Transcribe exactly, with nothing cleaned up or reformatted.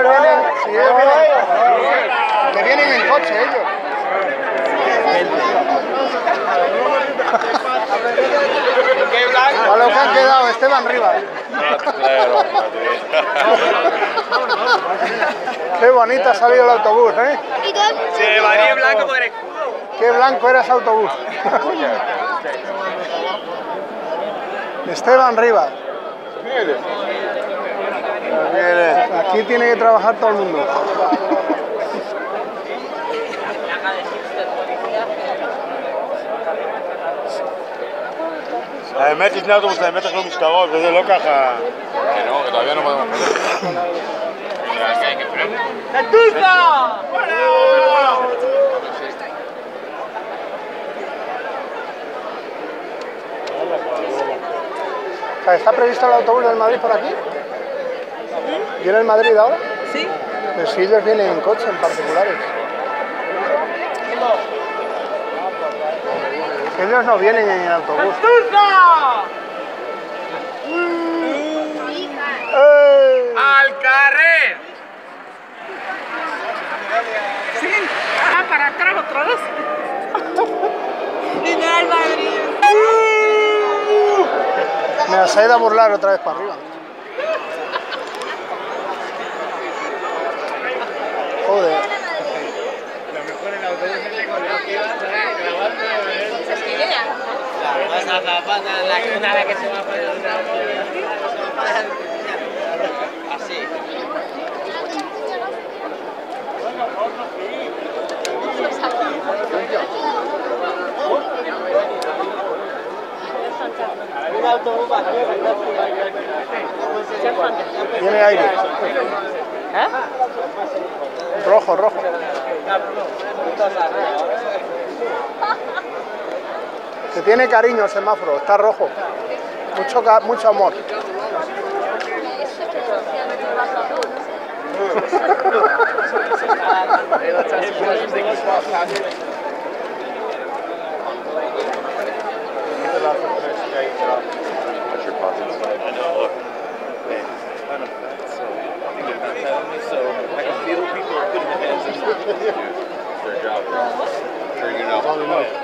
vienen, si ellos vienen, que vienen en coche ellos. A lo que han quedado, Esteban Rivas. Qué bonito ha salido el autobús, ¿eh? Sí, varía blanco por el escudo. Qué blanco era ese autobús. Esteban Rivas. Aquí tiene que trabajar todo el mundo. האמת לפני האוטובוס, האמת אנחנו משטרות וזה לא ככה... Que no, que todavía no podemos O sea, ¿está previsto el autobús del Madrid por aquí? ¿Viene el Madrid ahora? Sí. Pero si ellos vienen en coche, en particulares. Ellos no vienen en el autobús. ¡Eh! ¡Al carrer! Sí. Ah, para atrás otra vez. Viene el Madrid. Me has ido a burlar otra vez para arriba. Joder. Lo mejor en el autobús es con los que ibas grabando. ¿Esas que llegan? La vas a zapata, la una vez que se va a poner una... Así. Tiene aire. ¿Eh? Rojo, rojo. Que tiene cariño el semáforo, está rojo. Mucho, mucho amor. their job. Sure you know.